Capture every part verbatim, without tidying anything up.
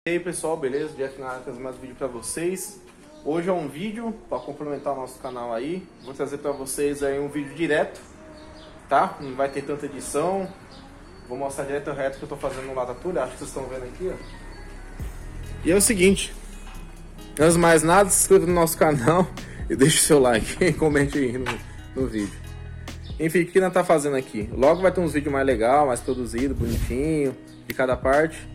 E aí pessoal, beleza? Jeff na área, trazendo mais um vídeo pra vocês. Hoje é um vídeo para complementar o nosso canal aí. Vou trazer pra vocês aí um vídeo direto, tá? Não vai ter tanta edição. Vou mostrar direto o reto que eu tô fazendo no lado da tulha. Acho que vocês estão vendo aqui, ó. E é o seguinte, antes de mais nada, se inscreva no nosso canal e deixe o seu like e comente aí no, no vídeo. Enfim, o que nós tá fazendo aqui? Logo vai ter uns vídeos mais legais, mais produzidos, bonitinho, de cada parte.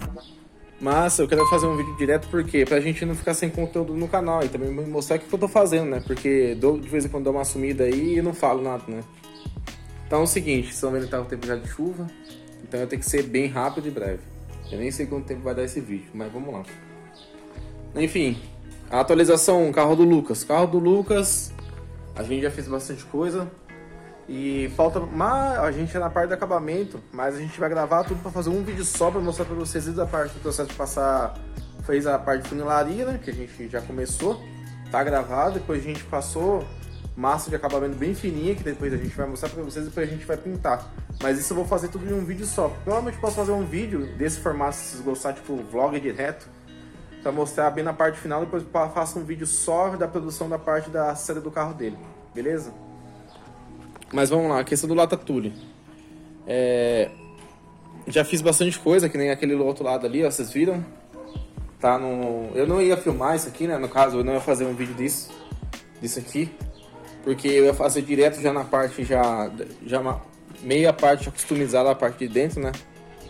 Mas eu quero fazer um vídeo direto porque pra gente não ficar sem conteúdo no canal e também mostrar o que eu tô fazendo, né? Porque de vez em quando dou uma sumida aí e não falo nada, né? Então é o seguinte, vocês estão vendo que tá o tempo já de chuva, então eu tenho que ser bem rápido e breve. Eu nem sei quanto tempo vai dar esse vídeo, mas vamos lá. Enfim, a atualização, carro do Lucas. Carro do Lucas, a gente já fez bastante coisa. E falta, mas a gente é na parte do acabamento, mas a gente vai gravar tudo para fazer um vídeo só para mostrar para vocês desde a parte do processo de passar, fez a parte de funilaria, né, que a gente já começou, tá gravado, depois a gente passou massa de acabamento bem fininha, que depois a gente vai mostrar para vocês e depois a gente vai pintar. Mas isso eu vou fazer tudo em um vídeo só. Provavelmente posso fazer um vídeo desse formato, se vocês gostarem, tipo vlog direto, para mostrar bem na parte final, depois faço um vídeo só da produção da parte da série do carro dele, beleza? Mas vamos lá, a questão do lata tule. É... Já fiz bastante coisa, que nem aquele outro lado ali, ó, vocês viram? Tá no... Eu não ia filmar isso aqui, né? No caso, eu não ia fazer um vídeo disso, disso aqui, porque eu ia fazer direto já na parte, já, já uma... meia parte já customizada, a parte de dentro, né?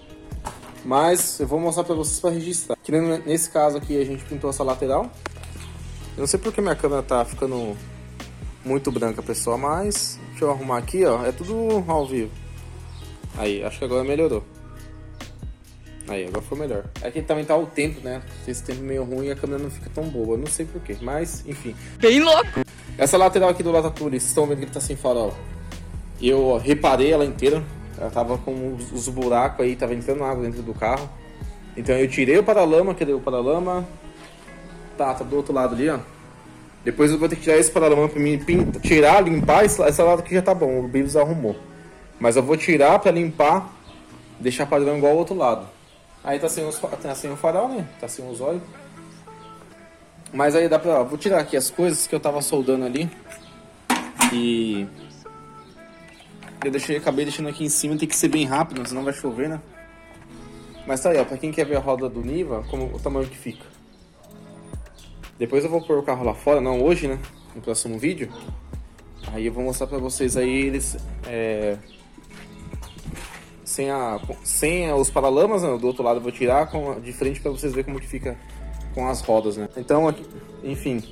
Mas eu vou mostrar pra vocês pra registrar. Que nem nesse caso aqui a gente pintou essa lateral. Eu não sei porque minha câmera tá ficando muito branca, pessoal, mas deixa eu arrumar aqui, ó, é tudo ao vivo. Aí, acho que agora melhorou. Aí, agora foi melhor. Aqui também tá o tempo, né? Esse tempo meio ruim e a câmera não fica tão boa, eu não sei porquê, mas enfim. Bem louco! Essa lateral aqui do lata tule, vocês estão vendo que ele tá sem farol. Eu ó, reparei ela inteira, ela tava com os, os buracos aí, tava entrando água dentro do carro. Então eu tirei o paralama, cadê o paralama? Tá, tá do outro lado ali, ó. Depois eu vou ter que tirar esse paralama pra mim pintar, tirar, limpar. Essa lado aqui já tá bom, o Bibs arrumou. Mas eu vou tirar pra limpar, deixar padrão igual ao outro lado. Aí tá sem, os, tá sem o farol, né? Tá sem os olhos. Mas aí dá pra... Ó, vou tirar aqui as coisas que eu tava soldando ali. E... Eu deixei, acabei deixando aqui em cima, tem que ser bem rápido, senão vai chover, né? Mas tá aí, ó, pra quem quer ver a roda do Niva, como o tamanho que fica. Depois eu vou pôr o carro lá fora, não hoje, né? No próximo vídeo. Aí eu vou mostrar pra vocês aí eles... É... Sem, a... Sem os paralamas, né? Do outro lado eu vou tirar com... de frente pra vocês verem como que fica com as rodas, né? Então, aqui... enfim.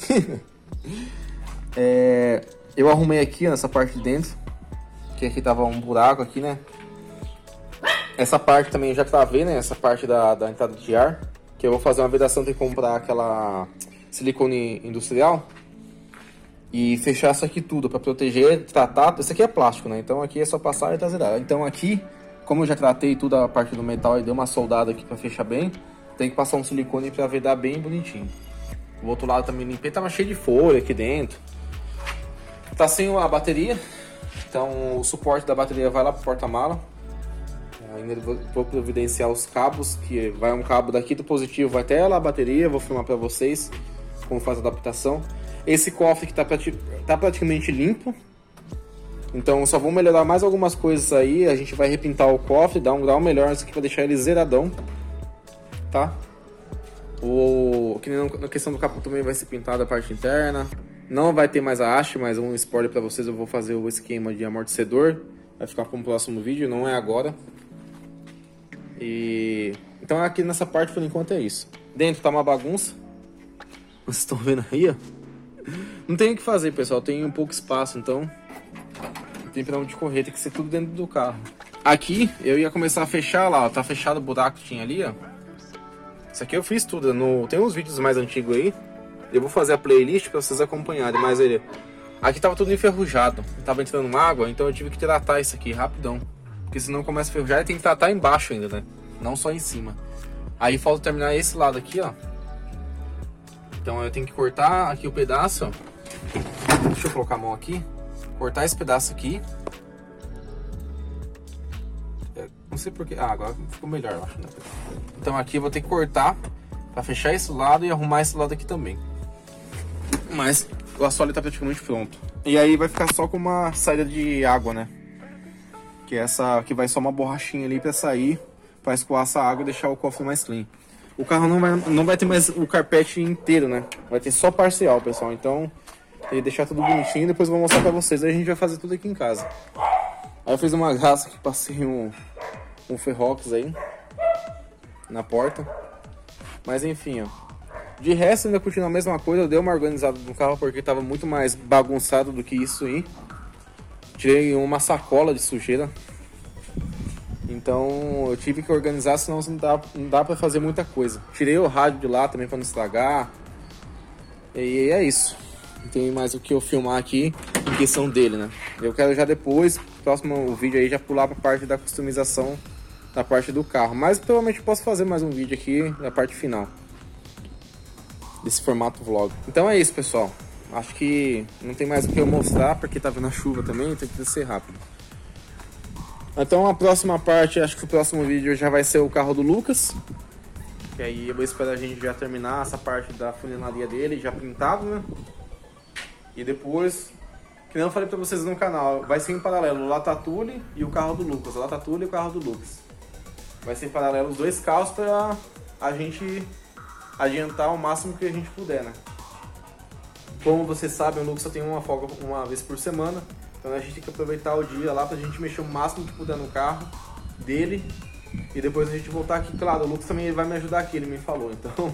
é... Eu arrumei aqui, ó, nessa parte de dentro. Que aqui tava um buraco aqui, né? Essa parte também eu já travei, né? Essa parte da, da entrada de ar. Que eu vou fazer uma vedação, tem que comprar aquela silicone industrial e fechar isso aqui tudo para proteger, tratar. Isso aqui é plástico, né? Então aqui é só passar e tá zerado. Então aqui, como eu já tratei tudo a parte do metal e dei uma soldada aqui para fechar bem, tem que passar um silicone para vedar bem bonitinho. O outro lado também limpei, tava cheio de folha aqui dentro. Tá sem a bateria, então o suporte da bateria vai lá pro porta-mala. Ainda vou providenciar os cabos, que vai um cabo daqui do positivo, vai até lá a bateria, vou filmar para vocês como faz a adaptação. Esse cofre que tá, prati tá praticamente limpo, então só vou melhorar mais algumas coisas aí, a gente vai repintar o cofre, dar um grau melhor isso aqui para deixar ele zeradão, tá? O que na questão do capô também vai ser pintado a parte interna, não vai ter mais a haste, mas um spoiler para vocês, eu vou fazer o esquema de amortecedor, vai ficar para o próximo vídeo, não é agora. E... Então aqui nessa parte por enquanto é isso. Dentro tá uma bagunça. Vocês estão vendo aí, ó. Não tem o que fazer, pessoal. Tem um pouco espaço, então não tem pra onde correr. Tem que ser tudo dentro do carro. Aqui eu ia começar a fechar lá, ó. Tá fechado o buraco que tinha ali, ó. Isso aqui eu fiz tudo. No... Tem uns vídeos mais antigos aí. Eu vou fazer a playlist pra vocês acompanharem. Mas ele... Aqui tava tudo enferrujado. Tava entrando água, então eu tive que tratar isso aqui rapidão. Porque senão começa a ferrujar e tem que tratar embaixo ainda, né? Não só em cima. Aí falta terminar esse lado aqui, ó. Então eu tenho que cortar aqui o pedaço, ó. Deixa eu colocar a mão aqui. Cortar esse pedaço aqui. Não sei porquê. Ah, agora ficou melhor, eu acho. Né? Então aqui eu vou ter que cortar pra fechar esse lado e arrumar esse lado aqui também. Mas o assoalho tá praticamente pronto. E aí vai ficar só com uma saída de água, né? Que é essa que vai só uma borrachinha ali pra sair, pra escoar essa água e deixar o cofre mais clean. O carro não vai, não vai ter mais o carpete inteiro, né? Vai ter só parcial, pessoal. Então, ele deixar tudo bonitinho e depois eu vou mostrar pra vocês. Aí a gente vai fazer tudo aqui em casa. Aí eu fiz uma graça que passei um, um ferrox aí na porta. Mas enfim, ó. De resto, ainda continua a mesma coisa. Eu dei uma organizada no carro porque tava muito mais bagunçado do que isso aí. Tirei uma sacola de sujeira. Então eu tive que organizar, senão não dá, não dá pra fazer muita coisa. Tirei o rádio de lá também pra não estragar. E é isso. Não tem mais o que eu filmar aqui em questão dele, né? Eu quero já depois, próximo vídeo aí, já pular pra parte da customização da parte do carro. Mas provavelmente eu posso fazer mais um vídeo aqui na parte final desse formato vlog. Então é isso, pessoal. Acho que não tem mais o que eu mostrar, porque tá vindo a chuva também, tem que ser rápido. Então a próxima parte, acho que o próximo vídeo já vai ser o carro do Lucas. Que aí eu vou esperar a gente já terminar essa parte da funilaria dele, já pintado, né? E depois, que nem eu falei pra vocês no canal, vai ser em paralelo o Latatule e o carro do Lucas. O Latatule e o carro do Lucas. Vai ser em paralelo os dois carros pra a gente adiantar o máximo que a gente puder, né? Como vocês sabem, o Lucas só tem uma folga uma vez por semana. Então a gente tem que aproveitar o dia lá pra gente mexer o máximo que puder no carro dele. E depois a gente voltar aqui. Claro, o Lucas também vai me ajudar aqui, ele me falou. Então...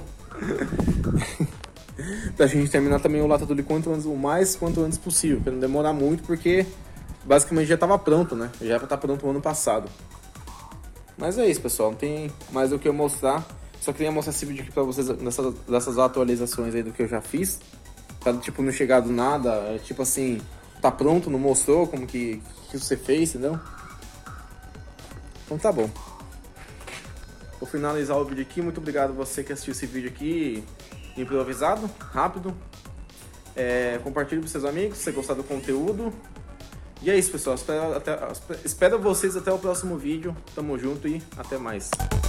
pra gente terminar também o Latatule quanto antes, o mais quanto antes possível. Pra não demorar muito, porque basicamente já tava pronto, né? Já era pra estar pronto o ano passado. Mas é isso, pessoal. Não tem mais o que eu mostrar. Só queria mostrar esse vídeo aqui pra vocês dessas, dessas atualizações aí do que eu já fiz. Pra tipo não chegar do nada, é, tipo assim, tá pronto, não mostrou como que, que você fez, entendeu? Então tá bom. Vou finalizar o vídeo aqui. Muito obrigado a você que assistiu esse vídeo aqui improvisado, rápido. É, compartilhe com seus amigos se você gostar do conteúdo. E é isso, pessoal. Espero, até, espero vocês até o próximo vídeo. Tamo junto e até mais.